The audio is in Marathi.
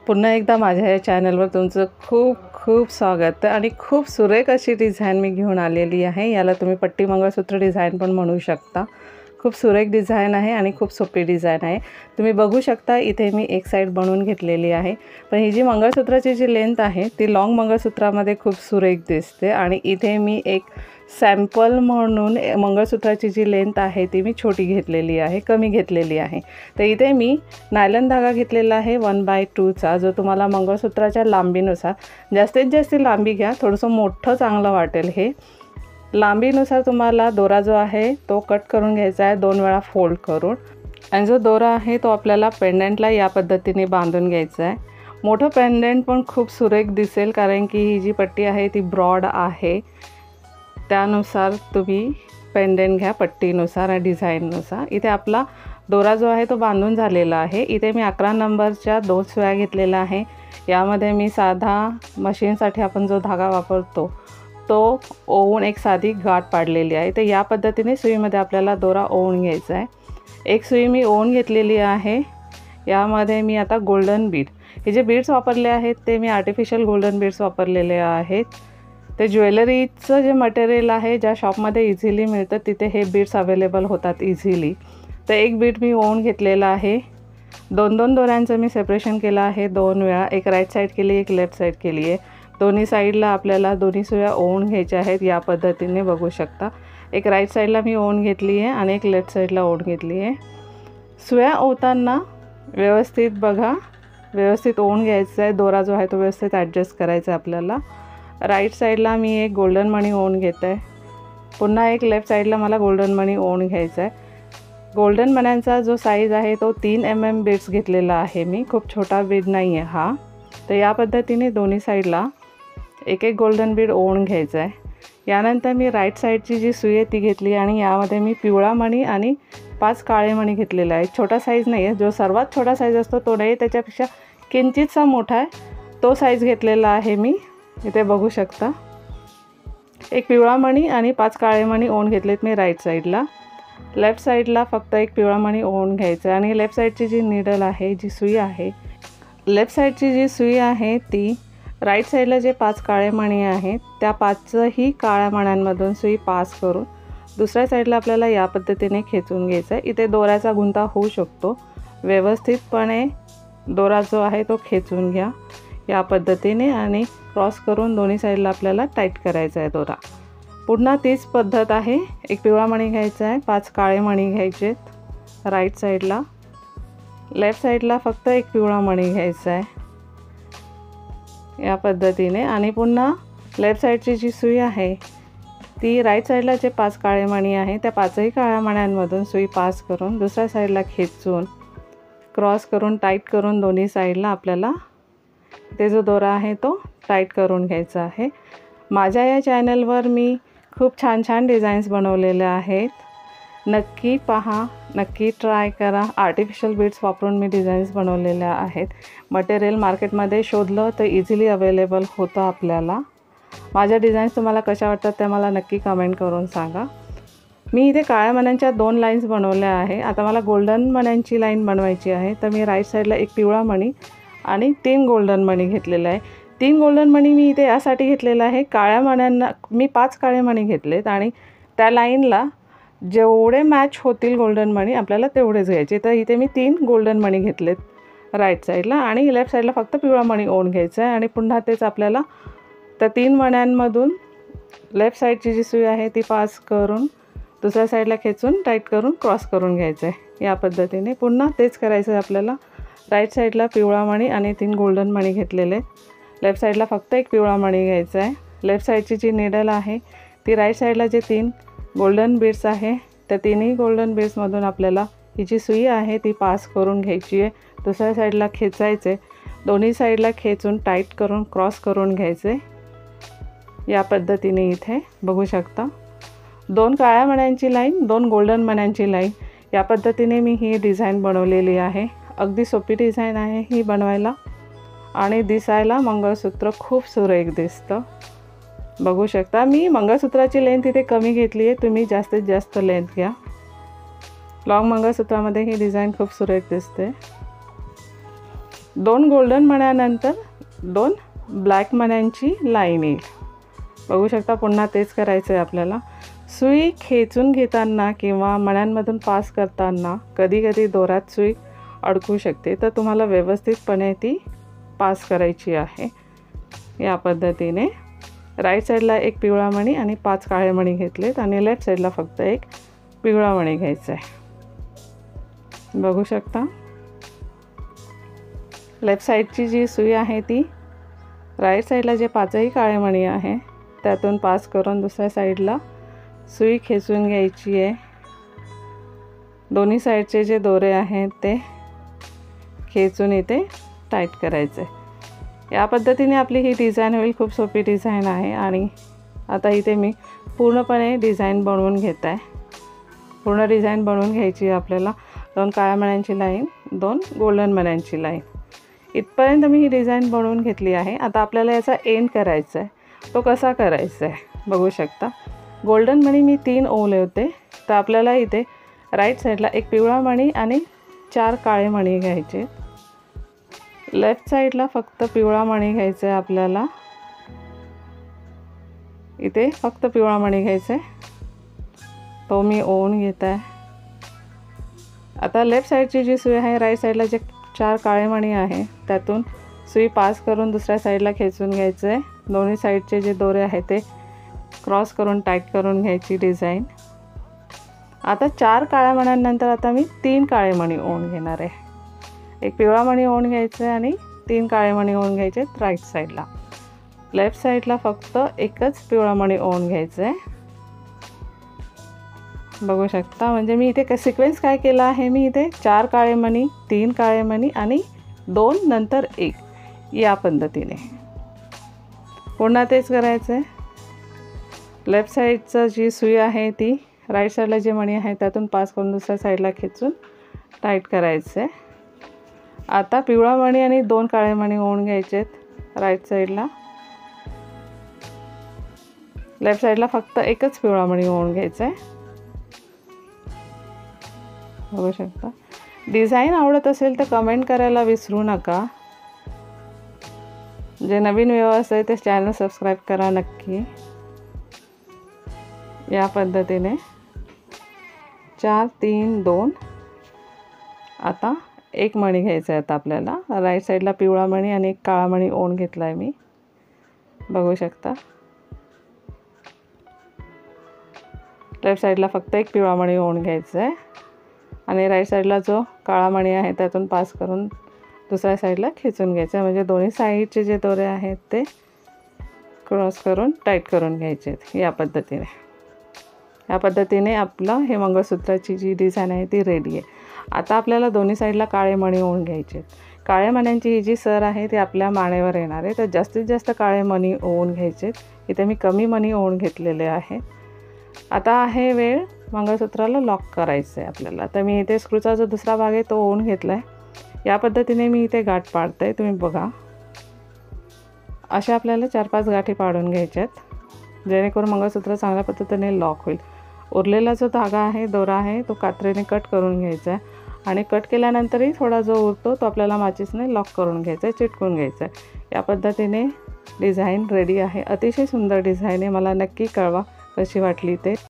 पुन्हा एकदा माझ्या या चॅनलवर तुमचं खूप खूप स्वागत आहे आणि खूप सुरेख अशी डिझाईन मी घेऊन आलेली आहे। याला तुम्ही पट्टी मंगळसूत्र डिझाईन पण म्हणू शकता। खूप सुरेख डिझाईन आहे आणि खूप सोपी डिझाईन आहे। तुम्ही बघू शकता इथे मी एक साइड बनवून घेतलेली आहे, पण ही जी मंगळसूत्राची जी लेंथ आहे ती लॉंग मंगळसूत्रामध्ये खूप सुरेख दिसते आणि इथे मी एक सॅम्पल म्हणून मंगळसूत्राची जी लेंथ आहे ती मी छोटी घेतलेली आहे, कमी घेतलेली आहे। तर इथे मी नायलॉन धागा घेतलेला आहे 1/2 चा, जो तुम्हाला मंगळसूत्राच्या लांबीनुसार जास्तीत जास्त लांबी घ्या, थोडंसं मोठं चांगलं वाटेल। हे लांबीनुसार तुम्हाला दोरा जो आहे तो कट करून घ्यायचा आहे 2 वेळा फोल्ड करून, आणि जो दोरा आहे तो आपल्याला पेंडंटला या पद्धतीने बांधून घ्यायचा आहे। मोठं पेंडंट पण खूप सुरेख दिसेल, कारण की ही जी पट्टी आहे ती ब्रॉड आहे, त्यानुसार तुम्ही पेंडंट घ्या पट्टीनुसार आणि डिझाईननुसार। इथे आपला दोरा जो आहे तो बांधून झालेला आहे। इथे मी 11 नंबरच्या 2 सुया घेतलेल्या आहे। यामध्ये मी साधा मशीनसाठी आपण जो धागा वापरतो तो ओवून एक साधी गाठ पाडलेली आहे। तर या पद्धतीने सुईमध्ये आपल्याला दोरा ओवून घ्यायचा आहे। एक सुई मी ओवून घेतलेली आहे। यामध्ये मी आता गोल्डन बीड, हे जे बीड्स वापरले आहेत ते मी आर्टिफिशियल गोल्डन बीड्स वापरलेले आहेत। ते ज्वेलरीचं जे मटेरियल आहे ज्या शॉपमध्ये इझिली मिळतं तिथे हे बीड्स अवेलेबल होतात इझिली। तर एक बीड मी ओवून घेतलेला आहे। 2-2 दोऱ्यांचं मी सेपरेशन केलं आहे 2 वेळा, एक राईट साईड केली एक लेफ्ट साईड केली आहे। दोन्ही साईडला आपल्याला दोन्ही सुया ओवून घ्यायच्या आहेत, या पद्धतीने बघू शकता। एक राईट साईडला मी ओवून घेतली आहे आणि एक लेफ्ट साईडला ओवून घेतली आहे। सुया ओवताना व्यवस्थित बघा, व्यवस्थित ओवून घ्यायचं आहे। दोरा जो आहे तो व्यवस्थित ॲडजस्ट करायचा आहे आपल्याला। राईट साईडला मी एक गोल्डन मणी ओवून घेत आहे, पुन्हा एक लेफ्ट साईडला मला गोल्डन मणी ओवून घ्यायचा आहे। गोल्डन मण्यांचा जो साईज आहे तो 3 mm बीड्स घेतलेला आहे मी, खूप छोटा बीड नाही आहे हा। तर या पद्धतीने दोन्ही साईडला एक एक गोल्डन बीड ओवून घ्यायचा आहे। यानंतर मी राईट साईडची जी सुई आहे ती घेतली आणि यामध्ये मी पिवळा मणी आणि 5 काळे मणी घेतलेला आहे। छोटा साईज नाही आहे, जो सर्वात छोटा साईज असतो तो नाही, त्याच्यापेक्षा किंचितसा मोठा आहे तो साईज घेतलेला आहे मी। इथे बघू शकता एक पिवळा मणी आणि 5 काळे मणी ओवून घेतलेत मी राईट साईडला। लेफ्ट साईडला फक्त एक पिवळा मणी ओवून घ्यायचा आणि लेफ्ट साईडची जी नीडल आहे, जी सुई आहे, लेफ्ट साईडची जी सुई आहे ती राईट साईडला जे 5 काळे मणी आहेत त्या 5ही काळ्या मण्यांमधून सुई पास करून दुसऱ्या साईडला आपल्याला या पद्धतीने खेचून घ्यायचं आहे। इथे दोऱ्याचा गुंता होऊ शकतो, व्यवस्थितपणे दोरा जो आहे तो खेचून घ्या या पद्धतीने आणि क्रॉस करून दोन्ही साईडला आपल्याला टाईट करायचा आहे दोरा। पुन्हा तीच पद्धत आहे, एक पिवळा मणी घ्यायचा आहे, 5 काळे मणी घ्यायचेत राईट साईडला, लेफ्ट साईडला फक्त एक पिवळा मणी घ्यायचा आहे या पद्धतीने, आणि पुन्हा लेफ्ट साईडची जी सुई आहे ती राईट साईडला जे 5 काळे मणी आहे त्या 5ही काळ्या मण्यांमधून सुई पास करून दुसऱ्या साईडला खेचून क्रॉस करून टाईट करून दोन्ही साईडला आपल्याला ते जो दोरा आहे तो टाईट करून घ्यायचा आहे। माझ्या या चॅनलवर मी खूप छान छान डिझाईन्स बनवलेले आहेत, नक्की पहा, नक्की ट्राय करा। आर्टिफिशियल बीड्स वापरून मी डिझाईन्स बनवलेल्या आहेत। मटेरियल मार्केटमध्ये शोधलं तर इझिली अवेलेबल होतं आपल्याला। माझ्या डिझाईन्स तुम्हाला कशा वाटतात त्या मला नक्की कमेंट करून सांगा। मी इथे काळ्या मण्यांच्या 2 लाईन्स बनवल्या आहे। आता मला गोल्डन मण्यांची लाईन बनवायची आहे, तर मी राईट साईडला एक पिवळा मणी आणि 3 गोल्डन मणी घेतलेला आहे। 3 गोल्डन मणी मी इथे यासाठी घेतलेला आहे, काळ्या मण्यांना मी 5 काळे मणी घेतलेत आणि त्या लाईनला जेवढे मॅच होतील गोल्डन मणी आपल्याला तेवढेच घ्यायचे। तर इथे मी 3 गोल्डन मणी घेतलेत राईट साईडला आणि लेफ्ट साईडला फक्त पिवळा मणी ओवून घ्यायचा आहे, आणि पुन्हा तेच आपल्याला त्या 3 मण्यांमधून लेफ्ट साईडची जी सुई आहे ती पास करून दुसऱ्या साईडला खेचून टाईट करून क्रॉस करून घ्यायचं आहे या पद्धतीने। पुन्हा तेच करायचं आहे आपल्याला। राईट साईडला पिवळा मणी आणि 3 गोल्डन मणी घेतलेले, लेफ्ट साईडला फक्त एक पिवळा मणी घ्यायचा आहे। लेफ्ट साईडची जी नीडल आहे ती राईट साईडला जे 3 गोल्डन बीड्स आहे त्या 3ही गोल्डन बीड्समधून आपल्याला ही जी सुई आहे ती पास करून घ्यायची आहे, दुसऱ्या साईडला खेचायचे, दोन्ही साईडला खेचून टाईट करून क्रॉस करून घ्यायचे या पद्धतीने। इथे बघू शकता 2 काळ्या मण्यांची लाईन, 2 गोल्डन मण्यांची लाईन, या पद्धतीने मी ही डिझाईन बनवलेली आहे। अगदी सोपी डिझाईन आहे ही बनवायला आणि दिसायला मंगळसूत्र खूप सुरेख दिसतं। बघू शकता मी मंगळसूत्राची लेंथ इथे कमी घेतली आहे, तुम्ही जास्तीत जास्त लेंथ घ्या। लॉंग मंगळसूत्रामध्ये ही डिझाईन खूप सुरेख दिसते। 2 गोल्डन मण्यानंतर 2 ब्लॅक मण्यांची लाईन येईल. बघू शकता. पुन्हा तेच करायचं आहे आपल्याला. सुई खेचून घेताना किंवा मण्यांमधून पास करताना कधी कधी दोऱ्यात सुई अडकू शकते, तर तुम्हाला व्यवस्थितपणे ती पास करायची आहे. या पद्धतीने राईट साईडला एक पिवळा मणी आणि 5 काळे मणी घेतलेत आणि लेफ्ट साईडला फक्त एक पिवळा मणी घ्यायचा आहे. बघू शकता. लेफ्ट साईडची जी सुई आहे ती राईट साईडला जे 5ही काळे मणी आहे त्यातून पास करून दुसऱ्या साईडला सुई खेचून घ्यायची आहे. दोन्ही साईडचे जे दोरे आहेत ते खेचून इथे टाईट करायचे. या पद्धतीने आपली ही डिझाईन होईल. खूप सोपी डिझाईन आहे. आणि आता इथे मी पूर्णपणे डिझाईन बनवून घेत आहे. पूर्ण डिझाईन बनवून घ्यायची आहे आपल्याला. 2 काळ्या मण्यांची लाईन, 2 गोल्डन मण्यांची लाईन. इथपर्यंत मी ही डिझाईन बनवून घेतली आहे. आता आपल्याला याचा एंड करायचा आहे. तो कसा करायचा आहे बघू शकता. गोल्डन मणी मी 3 ओवले होते, तर आपल्याला इथे राईट साईडला एक पिवळा मणी आणि 4 काळे मणी घ्यायचे. लेफ्ट साईडला फक्त पिवळा मणी घ्यायचा आहे आपल्याला. इथे फक्त पिवळा मणी घ्यायचा आहे, तो मी ओवून घेत आहे. आता लेफ्ट साईडची जी सुई आहे, राईट साईडला जे 4 काळे मणी आहे त्यातून सुई पास करून दुसऱ्या साईडला खेचून घ्यायचं आहे. दोन्ही साईडचे जे दोरे आहेत ते क्रॉस करून टाईट करून घ्यायची डिझाईन. आता 4 काळ्या मण्यांनंतर आता मी 3 काळे मणी ओवून घेणार आहे. एक पिवळा मणी ओवून घ्यायचं आहे आणि 3 काळे मणी ओवून घ्यायचे राईट साईडला. लेफ्ट साईडला फक्त एकच पिवळा मणी ओवून घ्यायचं आहे. बघू शकता. म्हणजे मी इथे सिक्वेन्स काय केला आहे, मी इथे 4 काळे मणी, 3 काळे मणी आणि 2 नंतर 1 या पद्धतीने पुन्हा तेच करायचं आहे. लेफ्ट साईडचं जी सुई आहे ती राईट साईडला जे मणी आहे त्यातून पास करून दुसऱ्या साईडला खेचून टाईट करायचं आहे. आता पिवळा मणी आणि 2 काळे मणी ओवून घ्यायचे आहेत राईट साईडला. लेफ्ट साईडला फक्त एकच पिवळा मणी ओवून घ्यायचा आहे. बघू शकता. डिझाईन आवडत असेल तर कमेंट करायला विसरू नका. जे नवीन व्ह्यूअर्स आहे ते चॅनल सबस्क्राईब करा नक्की. या पद्धतीने 4 3 2. आता एक मणी घ्यायचा आहे. आता आपल्याला राईट साईडला पिवळा मणी आणि एक काळा मणी ओवून घेतला आहे मी. बघू शकता. लेफ्ट साईडला फक्त एक पिवळा मणी ओवून घ्यायचा आहे आणि राईट साईडला जो काळा मणी आहे त्यातून पास करून दुसऱ्या साईडला खेचून घ्यायचं आहे. म्हणजे दोन्ही साईडचे जे दोरे आहेत ते क्रॉस करून टाईट करून घ्यायचे आहेत. या पद्धतीने आपलं हे मंगळसूत्राची जी डिझाईन आहे ती रेडी आहे. आता आपल्याला दोन्ही साईडला काळे मणी ओवून घ्यायचे आहेत. काळ्या मण्यांची ही जी सर आहे ती आपल्या मानेवर येणार आहे, तर जास्तीत जास्त काळे मणी ओवून घ्यायचे आहेत. इथे मी कमी मणी ओवून घेतलेले आहे. आता आहे वेळ मंगळसूत्राला लॉक करायचं आहे आपल्याला. तर मी इथे स्क्रूचा जो दुसरा भाग आहे तो ओवून घेतला आहे. या पद्धतीने मी इथे गाठ पाडते आहे. तुम्ही बघा. अशा आपल्याला 4-5 गाठी पाडून घ्यायच्या आहेत जेणेकरून मंगळसूत्र चांगल्या पद्धतीने लॉक होईल. उरलेला जो धागा आहे, दोरा आहे, तो कात्रीने कट करून घ्यायचा आहे आणि कट केल्यानंतरही थोडा जो उरतो तो आपल्याला माचीसने लॉक करून घ्यायचा आहे, चिटकून घ्यायचा आहे. या पद्धतीने डिझाईन रेडी आहे. अतिशय सुंदर डिझाईन आहे. मला नक्की कळवा कशी वाटली ते.